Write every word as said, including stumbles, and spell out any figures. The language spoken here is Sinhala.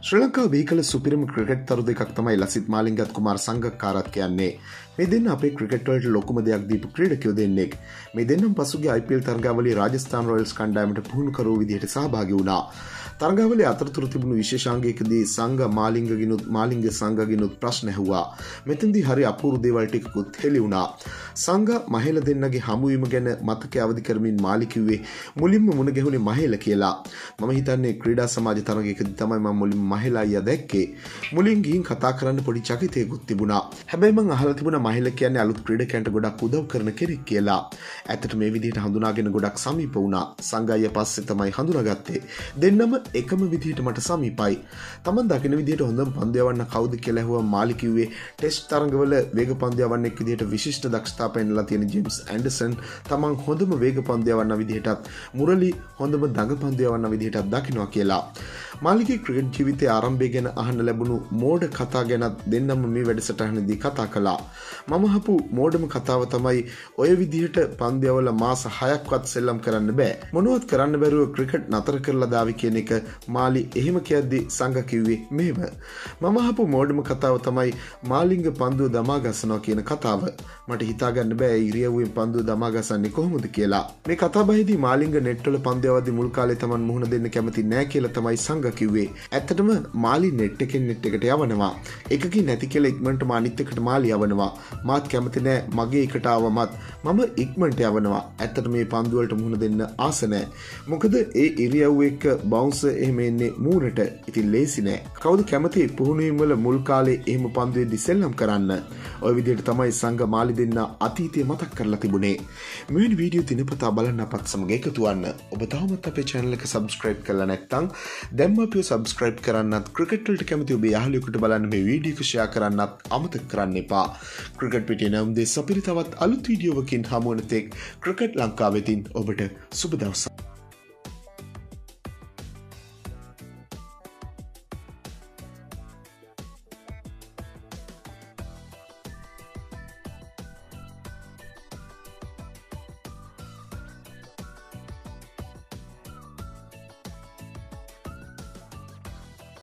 ශ්‍රී ලංකා වීකල සුපිරිම ක්‍රිකට් තරු දෙකක් තමයි ලසිත් මාලිංගත් කුමාර සංගක්කාරත් කියන්නේ. මේ දෙන්න අපේ ක්‍රිකට් වලට ලොකුම දෙයක් දීපු ක්‍රීඩකයෝ දෙන්නෙක්. මේ දෙන්නම පසුගිය I P L තරගාවලියේ රාජස්ථාන් රොයල්ස් කණ්ඩායමට පුහුණුකරුවෝ විදිහට සහභාගී වුණා. තරගාවලියේ අතරතුර තිබුණු විශේෂාංගයකදී සංග මාලිංගගිනුත් මාලිංග සංගගිනුත් ප්‍රශ්න ඇහුවා. මෙතෙන්දී හරි අපූර්ව දේවල් ටිකකුත් හෙළි වුණා. සංග මහේල දෙන්නගේ හමුවීම ගැන මතකය අවදි කරමින් මාලි කිව්වේ මුලින්ම මුණ ගැහුනේ මහේල කියලා. මම හිතන්නේ ක්‍රීඩා සමාජ තරගයකදී තමයි මම මුලින්ම මහේල අයියා දැක්කේ. මුලින් ගිහින් කතා කරන්න පොඩි චකිතයකුත් තිබුණා. හැබැයි මම අහලා තිබුණා මහේල කියන්නේ අලුත් ක්‍රීඩකයන්ට ගොඩක් උදව් කරන කෙනෙක් කියලා. ඇත්තට මේ විදිහට හඳුනාගෙන ගොඩක් සමීප වුණා. සංග අයියා පස්සේ තමයි හඳුනාගත්තේ. දෙන්නම එකම විදිහට මට සමීපයි. තමන් දකින විදිහට හොඳම පන්දු යවන්න කවුද කියලා ඇහුවා මාලි කිව්වේ ටෙස්ට් තරඟවල වේග පන්දු යවන්නෙක් විදිහට විශිෂ්ට දක්ෂතා පෙන්වලා තියෙන ජේම්ස් ඇන්ඩර්සන් තමන් හොඳම වේග පන්දු යවන්න විදිහටත් මුරලි හොඳම දඟ පන්දු යවන්න විදිහටත් දකින්නවා කියලා. මාලිගේ ක්‍රිකට් ජීවිතයේ ආරම්භය ගැන අහන්න ලැබුණු මෝඩ කතා ගැනත් දෙන්නම මේ වැඩසටහනේදී කතා කළා. මම අහපු මෝඩම කතාව තමයි ඔය විදිහට පන්දු යවලා මාස හයක්වත් සෙල්ලම් කරන්න බෑ. මොනවත් කරන්න බැරුව ක්‍රිකට් නතර කරලා දාවි කියන එක මාලි එහෙම කියද්දි සංග කිව්වේ මෙහෙම. මම අහපු මෝඩම කතාව තමයි මාලිංග පන්දුව දමා ගසනවා කියන කතාව. මට හිතා ගන්න බෑ ඉරියව්වෙන් පන්දුව දමා ගසන්නේ කොහොමද කියලා. මේ කතාබහේදී මාලිංග නෙට් වල පන්දු යවද්දි මුල් කාලේ Taman මුහුණ දෙන්න කැමති නෑ කියලා තමයි සංග කිව්වේ. ඇත්තටම මාලි නෙට් එකෙන් නෙට් එකට යවනවා. එකකින් නැති කියලා ඉක්මනට මානිත් එකට මාලි යවනවා. මාත් කැමති නෑ මගේ එකට ආවමත් මම ඉක්මනට යවනවා. ඇත්තට මේ පන්දු වලට මුහුණ දෙන්න ආස නෑ. මොකද ඒ ඉරියව් එක බවුන්ස් එහෙම එන්නේ මූණට. ඉතින් ලේසි නෑ. කවුද කැමති පුහුණුවීම් වල මුල් කාලේ එහෙම පන්දුවේ සෙල්ලම් කරන්න? ඔය විදිහට තමයි සංග මාලි දෙන්න අතීතය මතක් කරලා තිබුණේ. මෙවැනි වීඩියෝ දිනපතා බලන්න අපත් සමග එකතු වන්න. ඔබ තවමත් අපේ channel එක subscribe කරලා නැත්නම් දැන්ම අපිව subscribe කරන්නත් ක්‍රිකට් වලට කැමති ඔබේ යාළුවෙකුට බලන්න මේ වීඩියෝ එක share කරන්නත් අමතක කරන්න එපා. ක්‍රිකට් පිටියේ නම් දෙස් අපිට තවත් අලුත් වීඩියෝවකින් හමු වෙන තෙක් ක්‍රිකට් ලංකාවෙතින් ඔබට සුබ දවසක්.